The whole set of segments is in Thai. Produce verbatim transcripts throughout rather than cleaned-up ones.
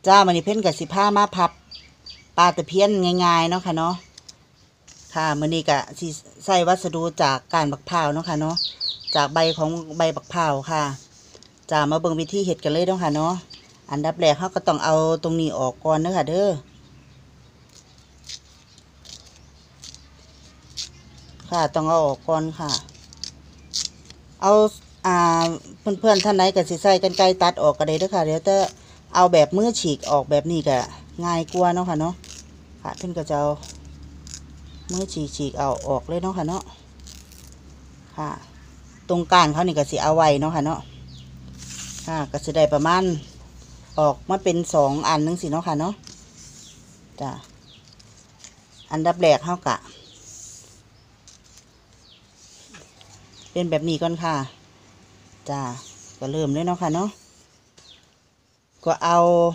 จ้ามันนี่เพ่นกับสิผ้ามาพับปลาตะเพียนง่ายๆเนาะค่ะเนาะค่ะมันนี่กะสิใส่วัสดุจากการบักพร้าวเนาะค่ะเนาะจากใบของใบบักพร้าวค่ะจ้ามาเบิ่งวิธีเฮ็ดกันเลยเนาะค่ะเนาะอันดับแรกเขาก็ต้องเอาตรงนี้ออกก่อนเด้อค่ะเด้อค่ะต้องเอาออกก่อนค่ะเอาอ่าเพื่อนๆท่านไหนก็สิใส่กันไกรตัดออกก็ได้เด้อค่ะเดี๋ยวจะเอาแบบมือฉีกออกแบบนี้ก็ง่ายกว่าเนาะค่ะเนาะค่ะเพื่อนก็จะเอามือฉีกฉีกเอาออกเลยเนาะค่ะเนาะค่ะตรงกลางเขานี่ก็สิเอาไว้เนาะค่ะเนาะค่ะก็สิได้ประมาณออกมาเป็นสองอันนึงสิเนาะค่ะเนาะจ้ะอันดับแรกเขากะเป็นแบบนี้ก่อนค่ะจ้าก็เริ่มเลยเนาะค่ะเนาะก็เอา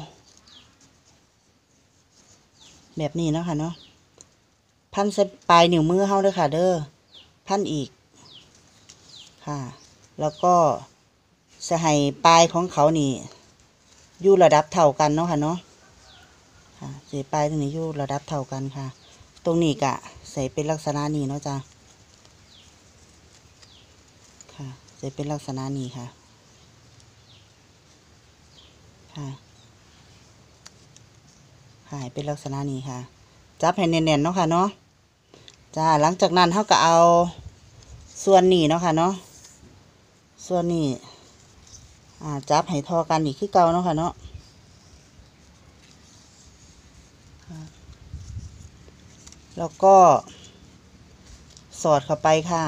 แบบนี้เนาะค่ะเนาะพันใส่ปลายนิ้วมือเฮาด้วยค่ะเด้อพันอีกค่ะแล้วก็จะให้ปลายของเขานี่อยู่ระดับเท่ากันเนาะค่ะเนาะค่ะใส่ปลายตรงนี้อยู่ระดับเท่ากันค่ะตรงนี้กะใส่เป็นลักษณะนี้เนาะจ้าค่ะใส่เป็นลักษณะนี้ค่ะค่ะค่ะเป็นลักษณะนี้ค่ะจับให้แน่นๆเนาะค่ะเนาะจ้าหลังจากนั้นเขาก็เอาส่วนนี้เนาะค่ะเนาะส่วนนี้อ่าจับให้ทอกันอีกคือเก่าเนาะค่ะเนาะแล้วก็สอดเข้าไปค่ะ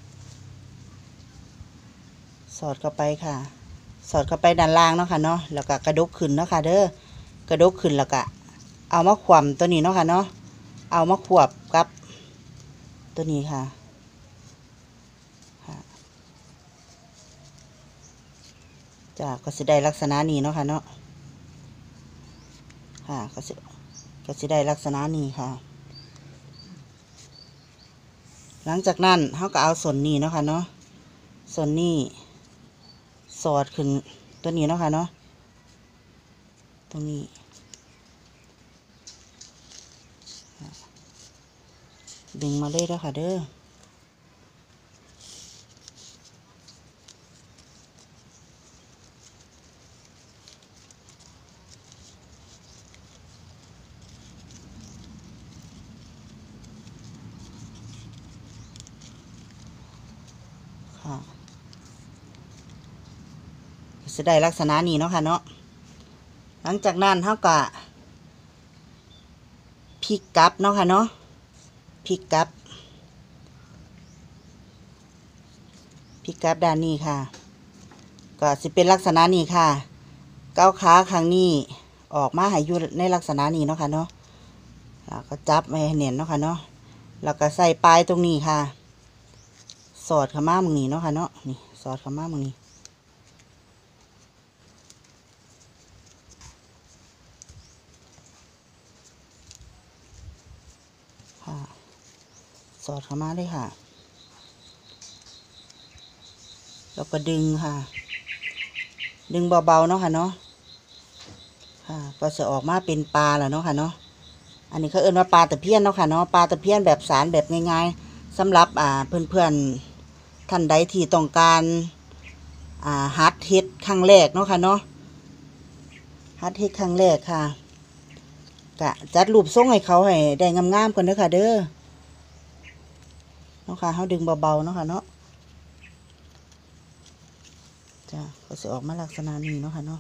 สอดเข้าไปค่ะสอดเข้าไปด้านล่างเนาะค่ะเนาะแล้วก็กระดกขึ้นเนาะค่ะเด้อกระดกขึ้นแล้วก็เอามาขวำตัวนี้เนาะค่ะเนาะเอามาขวบกับตัวนี้ค่ะจ้าก็สิได้ลักษณะนี้เนาะค่ะเนาะค่ะก็สิก็สิได้ลักษณะนี้ค่ะหลังจากนั้นเขาก็เอาส่วนนี้เนาะค่ะเนาะส่วนนี้สอดขึ้นตัวนี้เนาะค่ะเนาะตรงนี้ดึงมาเลยแล้วค่ะเด้อค่ะจะได้ลักษณะนี้เนาะค่ะเนาะหลังจากนั้นเขาก็พลิกกลับเนาะค่ะเนาะพลิกกลับพลิกกลับด้านนี้ค่ะก็จะเป็นลักษณะนี้ค่ะก้าวขาข้างนี้ออกมาให้อยู่ในลักษณะนี้เนาะค่ะเนาะแล้วก็จับไว้ให้แน่นเนาะค่ะเนาะแล้วก็ใส่ปลายตรงนี้ค่ะสอดเข้ามามึงนี้เนาะค่ะเนาะนี่สอดเข้ามามึงนี้ค่ะสอดเข้ามาเลยค่ะแล้วก็ดึงค่ะดึงเบาๆเนาะค่ะเนาะค่ะก็จะออกมาเป็นปลาแล้วเนาะค่ะเนาะอันนี้เขาเอิ้นว่าปลาตะเพียนเนาะค่ะเนาะปลาตะเพียนแบบสารแบบง่ายๆสำหรับอ่าเพื่อนๆท่านใดที่ต้องการอ่าฮัดเฮ็ดครั้งแรกเนาะค่ะเนาะฮัดเฮ็ดครั้งแรกค่ะกะจัดรูปทรงให้เขาให้ได้งามๆก่อนเด้อค่ะเด้อเนาะค่ะเขาดึงเบาๆเนาะค่ะเนาะจ้ะก็จะออกมาลักษณะนี้เนาะค่ะเนาะ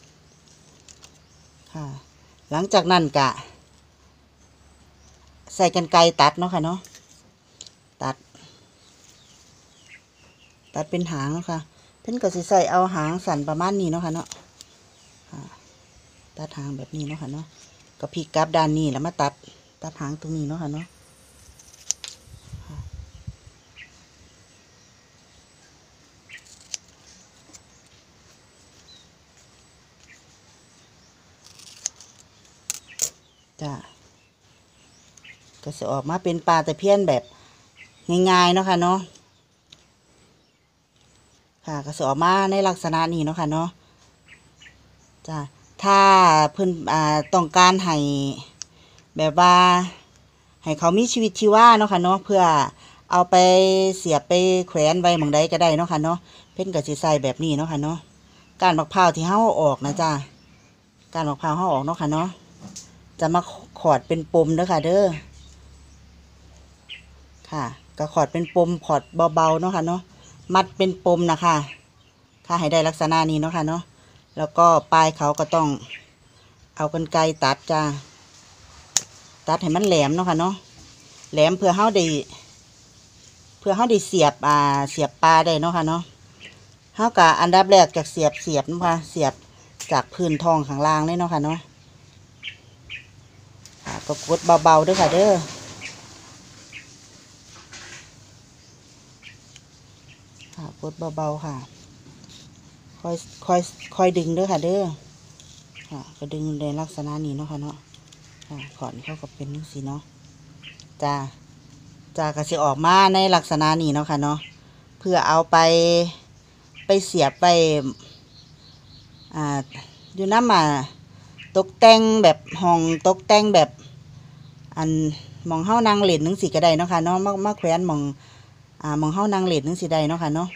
ค่ะหลังจากนั้นกะใส่กรรไกรตัดเนาะค่ะเนาะตัดตัดเป็นหางเนาะค่ะเพิ่นก็สิใส่เอาหางสั่นประมาณนี้เนาะค่ะเนาะตัดหางแบบนี้เนาะค่ะเนาะก็พลิกกลับด้านนี้แล้วมาตัดตัดหางตรงนี้เนาะค่ะเนาะจ้ะก็จะออกมาเป็นปลาตะเพียนแบบง่ายๆเนาะค่ะเนาะค่ะก็จะออกมาในลักษณะนี้เนาะค่ะเนาะจ้ะถ้าเพิ่นอ่าต้องการให้แบบว่าให้เขามีชีวิตชีวาเนาะค่ะเนาะเพื่อเอาไปเสียบไปแขวนไว้หม้องใดก็ได้เนาะค่ะเนาะเพิ่นก็สิใส่แบบนี้เนาะค่ะเนาะก้านมะพร้าวที่เฮาออกนะจ้าก้านมะพร้าวเฮาออกเนาะค่ะเนาะจะมาขอดเป็นปมเด้อค่ะเด้อค่ะก็ขอดเป็นปมขอดเบาๆเนาะค่ะเนาะมัดเป็นปมนะคะถ้าให้ได้ลักษณะนี้เนาะค่ะเนาะแล้วก็ปลายเขาก็ต้องเอากรรไกรตัดจ้าตัดให้มันแหลมเนาะค่ะเนาะแหลมเพื่อเฮาได้เพื่อเฮาได้เสียบอ่าเสียบปลาได้เนาะค่ะเนาะเฮากะอันดับแรกจากเสียบเสียบเนาะค่ะเสียบจากพื้นท้องข้างล่างเลยเนาะค่ะเนาะก็กดเบาๆด้วยค่ะเด้อค่ะกดเบาๆค่ะค่อยค่อยค่อยดึงด้วยค่ะเด้อค่ะก็ดึงในลักษณะนี้เนาะค่ะเนาะค่ะขอนเข้ากับเป็นสีเนาะจ้าจ้าก็จะออกมาในลักษณะนี้เนาะค่ะเนาะเพื่อเอาไปไปเสียบไปอ่าอยู่น้ำมาตกแต่งแบบห้องตกแต่งแบบอันมองเฮานางเล่นนึงสิก็ได้เนาะค่ะเนาะมามาแขวนมองอ่ามองเฮานางเล่นนึงสิได้เนาะค่ะเนาะ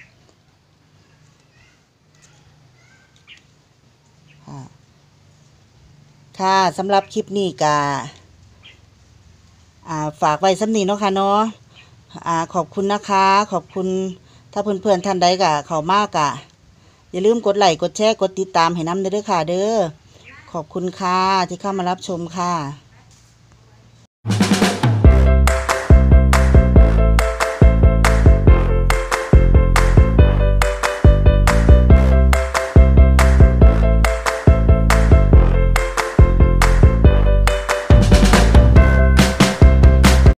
ค่ะค่ะสำหรับคลิปนี้ก็อ่าฝากไว้สำนีเนาะค่ะเนาะอ่าขอบคุณนะคะขอบคุณถ้าเพื่อนๆท่านใดก็เข้ามากะอย่าลืมกดไลค์กดแชร์กดติดตามให้น้ำเด้อค่ะเด้อขอบคุณค่ะที่เข้ามารับชมค่ะ